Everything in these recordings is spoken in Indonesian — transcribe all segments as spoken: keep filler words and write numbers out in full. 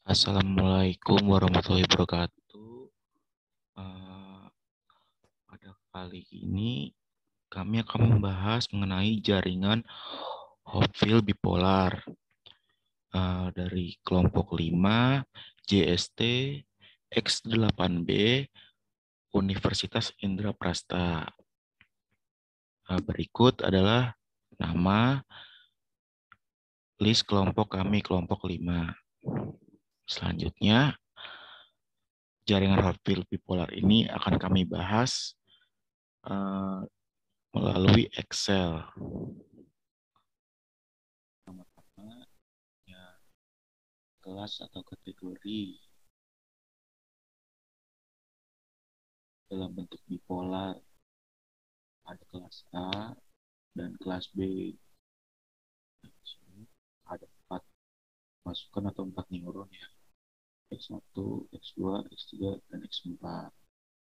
Assalamualaikum warahmatullahi wabarakatuh. Eh, pada kali ini kami akan membahas mengenai jaringan Hopfield bipolar eh, dari kelompok lima J S T X delapan B Universitas Indraprasta. Eh, berikut adalah nama list kelompok kami, kelompok lima. Selanjutnya, jaringan Hopfield bipolar ini akan kami bahas uh, melalui Excel. Pertama-tama, ya, kelas atau kategori dalam bentuk bipolar. Ada kelas A dan kelas B. Di sini ada empat masukan atau empat neuron ya. X satu, X dua, X tiga, dan X empat.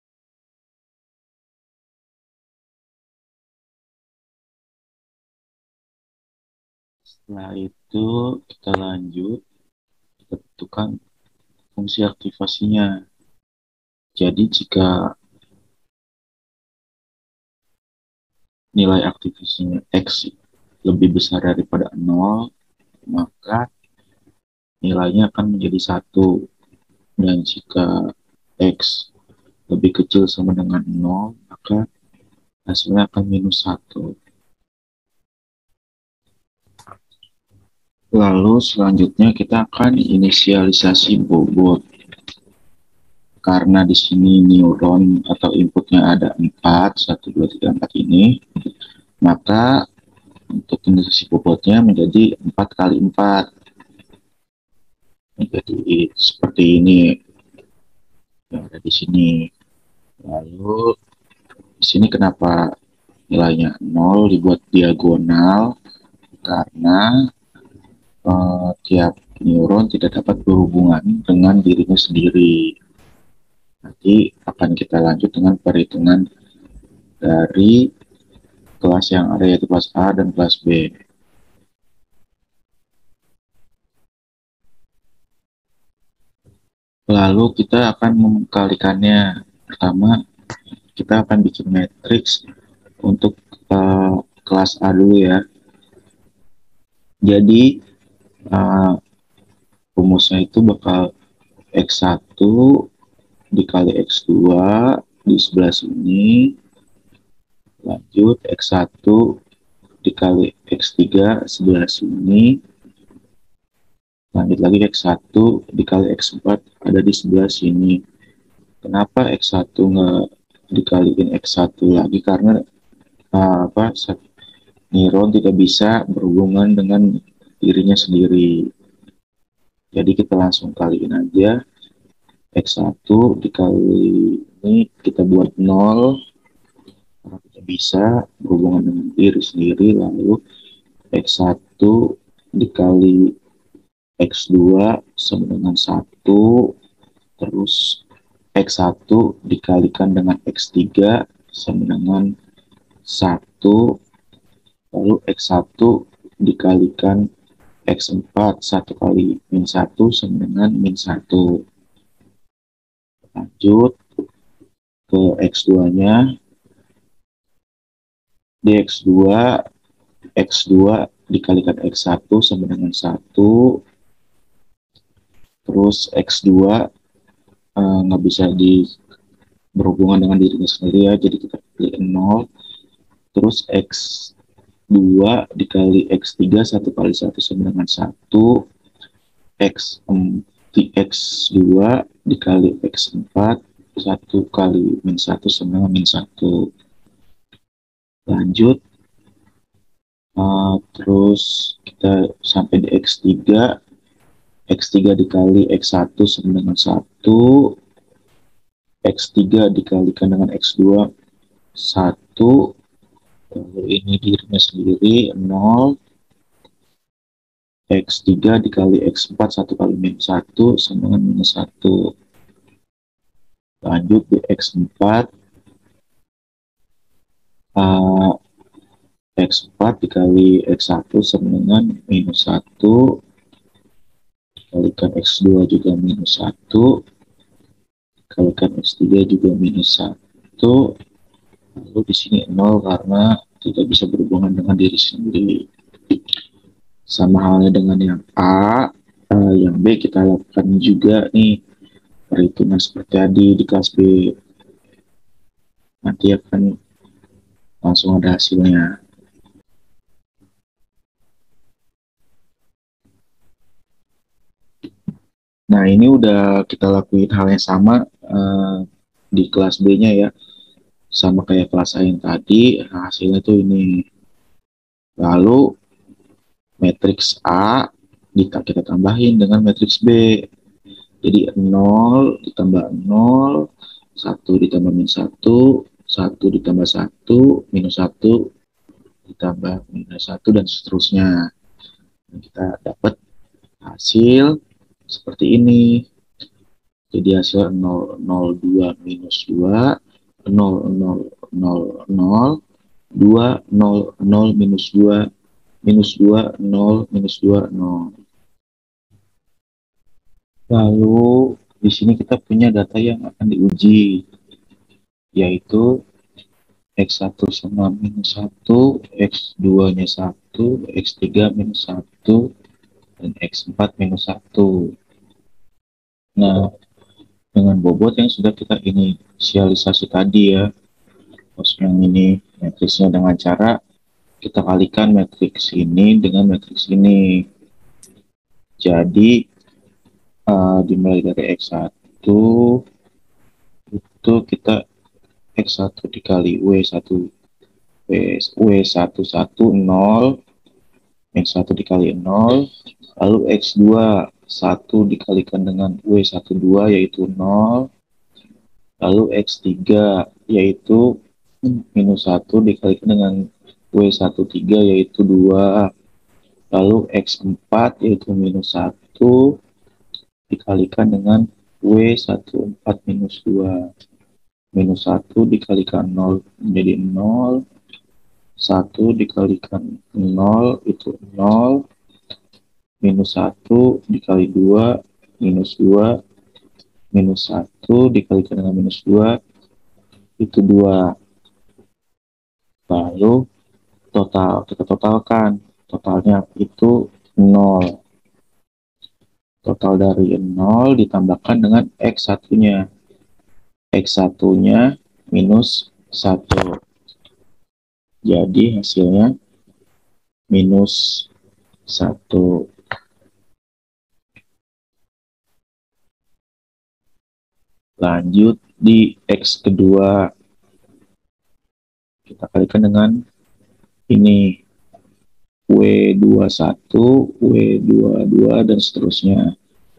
Setelah itu kita lanjut, kita tentukan fungsi aktivasinya. Jadi jika nilai aktivasinya X lebih besar daripada nol, maka nilainya akan menjadi satu. Dan jika X lebih kecil sama dengan nol, maka hasilnya akan minus satu. Lalu selanjutnya kita akan inisialisasi bobot. Karena di sini neuron atau inputnya ada empat, satu, dua, tiga, empat ini, maka untuk inisialisasi bobotnya menjadi empat kali empat. Jadi seperti ini yang ada di sini. Lalu di sini kenapa nilainya nol dibuat diagonal? Karena uh, tiap neuron tidak dapat berhubungan dengan dirinya sendiri. Nanti akan kita lanjut dengan perhitungan dari kelas yang ada, yaitu kelas A dan kelas B. Lalu kita akan mengkalikannya. Pertama, kita akan bikin matriks untuk uh, kelas A dulu ya. Jadi uh, rumusnya itu bakal X satu dikali X dua di sebelah sini, lanjut X satu dikali X tiga sebelah sini, lanjut lagi X satu dikali X empat ada di sebelah sini. Kenapa X satu nggak dikaliin X satu lagi? Karena uh, apa neuron tidak bisa berhubungan dengan dirinya sendiri. Jadi kita langsung kaliin aja. X satu dikali ini kita buat nol, karena kita bisa berhubungan dengan diri sendiri. Lalu X satu dikali X dua sama dengan satu, terus X satu dikalikan dengan X tiga sama dengan satu, lalu X satu dikalikan X empat, satu kali min satu sama dengan min satu. Lanjut ke X dua nya, di X dua, X dua dikalikan X satu sama dengan satu, terus X dua nggak uh, bisa di berhubungan dengan dirinya sendiri ya, jadi kita pilih nol, terus X dua dikali X tiga, satu kali satu sama dengan satu, X, um, X dua dikali X empat, satu kali min satu sama dengan min satu. Lanjut, uh, terus kita sampai di X tiga, X tiga dikali X satu sama dengan satu, X tiga dikalikan dengan X dua, satu, lalu ini dirinya sendiri, nol, X tiga dikali X empat, satu kali min satu sama dengan minus satu. Lanjut di X empat, uh, X empat dikali X satu sama dengan minus satu, kalikan X dua juga minus satu, kalikan X tiga juga minus satu, lalu di sini nol karena tidak bisa berhubungan dengan diri sendiri. Sama halnya dengan yang A, uh, yang B kita lakukan juga nih perhitungan seperti tadi di kelas B. Nanti akan langsung ada hasilnya. Nah, ini udah kita lakuin hal yang sama uh, di kelas B-nya ya. Sama kayak kelas A yang tadi, hasilnya tuh ini. Lalu, matriks A kita, kita tambahin dengan matriks B. Jadi, nol ditambah nol, satu ditambah minus satu, satu ditambah satu, minus satu ditambah minus satu, dan seterusnya. Dan kita dapat hasil seperti ini. Jadi hasil nol, nol, dua, minus dua, nol, nol, nol, nol, dua, nol, nol, minus dua, minus dua, nol, minus dua, nol. Lalu di sini kita punya data yang akan diuji, yaitu X satu sama minus satu, X dua nya satu, X tiga minus satu, dan X empat minus satu. Nah, dengan bobot yang sudah kita inisialisasi tadi ya, yang ini matriksnya dengan cara kita kalikan matriks ini dengan matriks ini. Jadi uh, dimulai dari X satu itu kita X satu dikali W satu, W satu satu nol, X satu dikali nol, lalu X dua satu dikalikan dengan W satu dua yaitu nol, lalu X tiga yaitu minus satu dikalikan dengan W satu tiga yaitu dua, lalu X empat yaitu minus satu dikalikan dengan W satu empat minus dua, minus satu dikalikan nol menjadi nol, satu dikalikan nol itu nol, minus satu dikali dua, minus dua, minus satu dikalikan dengan minus dua, itu dua. Lalu total, kita totalkan, totalnya itu nol. Total dari nol ditambahkan dengan X satu-nya. X satu-nya minus satu. Jadi hasilnya minus satu. Lanjut di X kedua. Kita kalikan dengan ini. W dua puluh satu, W dua puluh dua, dan seterusnya.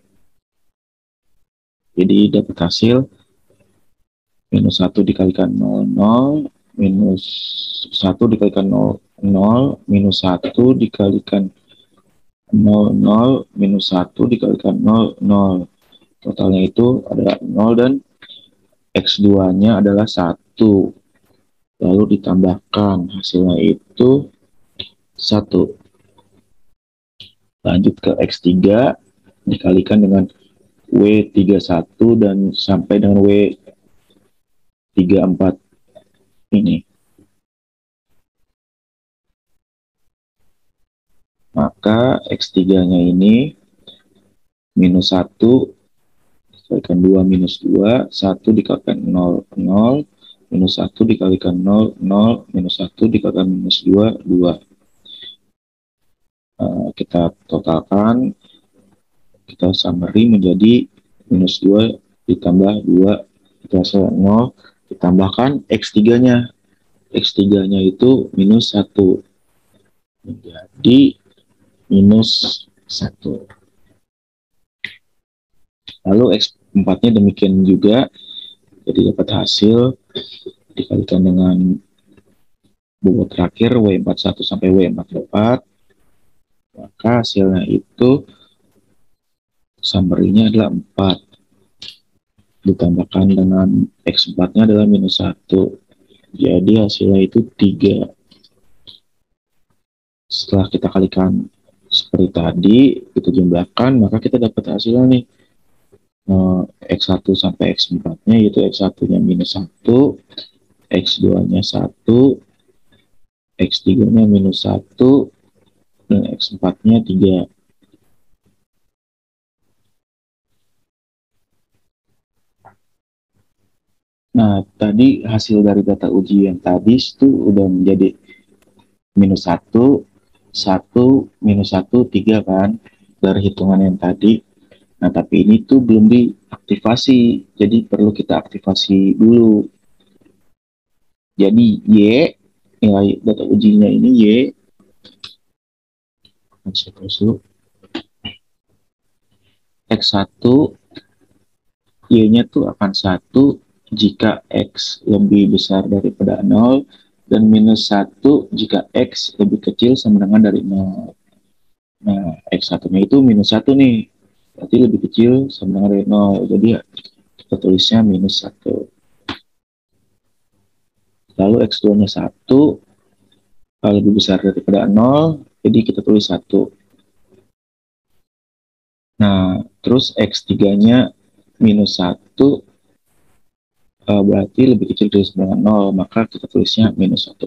Jadi dapat hasil minus satu dikalikan nol, nol, minus satu dikalikan nol, nol, minus satu dikalikan nol, nol, minus satu dikalikan nol, nol. Totalnya itu adalah nol dan X dua-nya adalah satu. Lalu ditambahkan hasilnya itu satu. Lanjut ke X tiga dikalikan dengan W tiga puluh satu dan sampai dengan W tiga puluh empat ini. Maka X tiga-nya ini minus satu dikalikan dua minus dua, satu dikalikan nol, nol, minus satu dikalikan nol, nol, minus satu dikalikan minus dua, dua. Uh, kita totalkan, kita summary menjadi minus dua ditambah dua, itu hasil nol, ditambahkan X tiga-nya. X tiga-nya itu minus satu. Menjadi minus satu. Lalu X empat-nya demikian juga. Jadi dapat hasil dikalikan dengan bobot terakhir W empat puluh satu sampai W empat puluh empat. Maka hasilnya itu summary-nya adalah empat. Ditambahkan dengan X empat-nya adalah minus satu. Jadi hasilnya itu tiga. Setelah kita kalikan seperti tadi kita jumlahkan, maka kita dapat hasilnya nih. eh, X satu sampai X empat-nya, yaitu X satu-nya minus satu, X dua-nya satu, X tiga-nya minus satu, dan X empat-nya tiga. Nah, tadi hasil dari data uji yang tadi itu udah menjadi minus satu, satu, minus satu, tiga kan, dari hitungan yang tadi. Nah, tapi ini tuh belum diaktifasi, jadi perlu kita aktivasi dulu. Jadi Y, nilai data ujinya ini Y, X satu, Y-nya tuh akan satu jika X lebih besar daripada nol, dan minus satu jika X lebih kecil sama dengan dari nol. Nah, X satu-nya itu minus satu nih, berarti lebih kecil sama dengan dari nol, jadi ya, kita tulisnya minus satu. Lalu X dua-nya satu, lebih besar daripada nol, jadi kita tulis satu. Nah, terus X tiga-nya minus satu, uh, berarti lebih kecil dari sama dengan nol, maka kita tulisnya minus satu.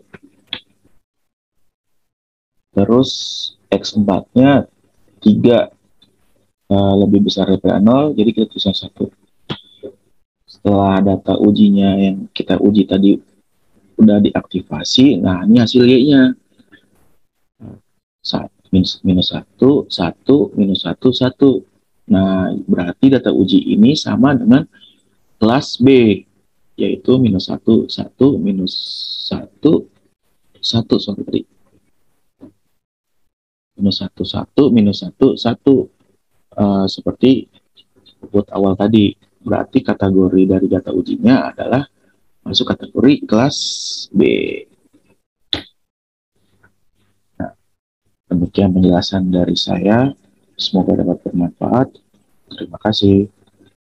Terus X empat-nya tiga, uh, lebih besar daripada nol, jadi kita tulisnya satu. Setelah data ujinya yang kita uji tadi udah diaktifasi, nah ini hasil Y-nya. Minus, minus satu, satu, minus satu, satu. Nah, berarti data uji ini sama dengan kelas B, yaitu minus satu, satu, minus satu, satu, sorry, minus satu, satu, minus satu, satu, uh, seperti buat awal tadi. Berarti kategori dari data ujinya adalah masuk kategori kelas B. Nah, demikian penjelasan dari saya. Semoga dapat bermanfaat. Terima kasih.